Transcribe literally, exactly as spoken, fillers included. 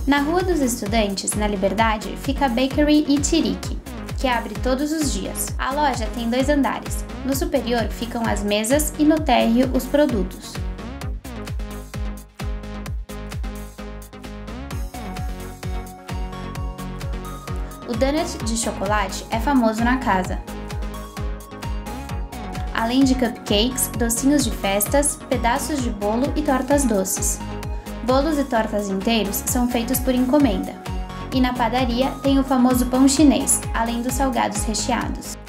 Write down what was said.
Na Rua dos Estudantes, na Liberdade, fica a Bakery Itirique, que abre todos os dias. A loja tem dois andares. No superior ficam as mesas e no térreo os produtos. O donut de chocolate é famoso na casa, além de cupcakes, docinhos de festas, pedaços de bolo e tortas doces. Bolos e tortas inteiros são feitos por encomenda. E na padaria tem o famoso pão chinês, além dos salgados recheados.